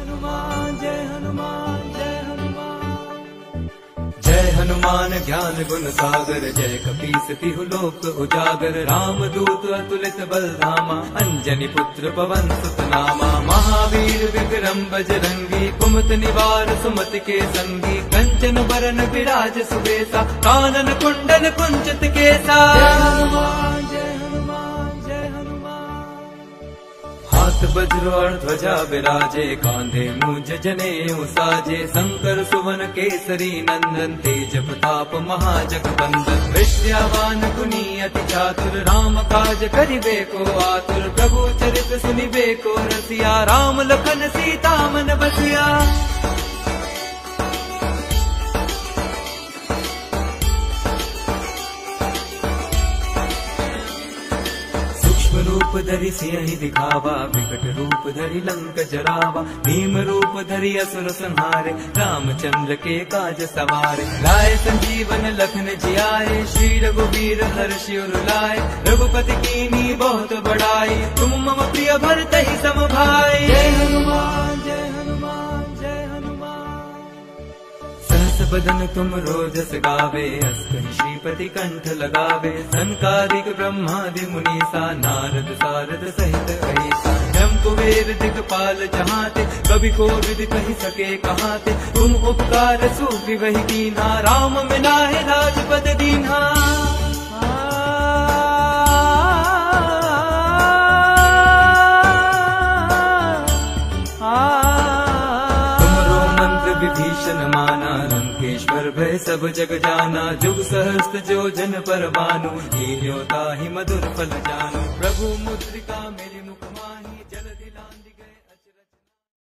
हनुमान जय हनुमान जय हनुमान। जय हनुमान ज्ञान गुण सागर, जय कपीस तिहु लोक उजागर। राम दूत अतुलित बल धामा, अंजनी पुत्र पवन सुत नामा। महावीर विक्रम बजरंगी, कुमत निवार सुमति के संगी। कंचन बरन विराज सुबेसा, कानन कुंडल कुंचित केसा। जय हनुमान जय हनुमान जय हनुमान। हाथ वज्र और ध्वजा विराजे, कांधे मूंज जनेऊ साजे। शंकर सुवन केसरी नंदन, तेज प्रताप महाजगवंदन। विद्यावान गुणी अति चातुर, राम काज करिबे को आतुर। प्रभु चरित सुनिबे को रसिया, राम लखन सीता मन बसिया। रूप धरि सिंह दिखावा, विकट रूप धरि लंक जरावा। भीम रूप धरि असुर संहारे, रामचंद्र के काज सवारे। लाए संजीवन लखन जियाए, श्री रघुवीर हर्षि उर लाए। रघुपति कीन्ही बहुत बड़ाई, तुम मम प्रिय भरतहि सम भाई। जय हनुमान जय हनुमान जय हनुमान। सहस बदन तुम रोजस गावे, अस कहि श्रीपति कंठ लगावे। संकारिक ब्रह्मादि मुनीसा, नारद सारद सहित ऐसा। ब्रह्म कुबेर दिगपाल जहाते, कवि कोविद कहि सके कहाते। तुम उपकार सुग्रीव कीन्हा, राम मिलाए राजपद दीन्हा। विभीषण माना, लंकेश्वर भय सब जग जाना। जुग सहस्त्र जो जन पर मानो, लील्योता ही मधुर फल जानो। प्रभु मुद्रिका मेरे मुख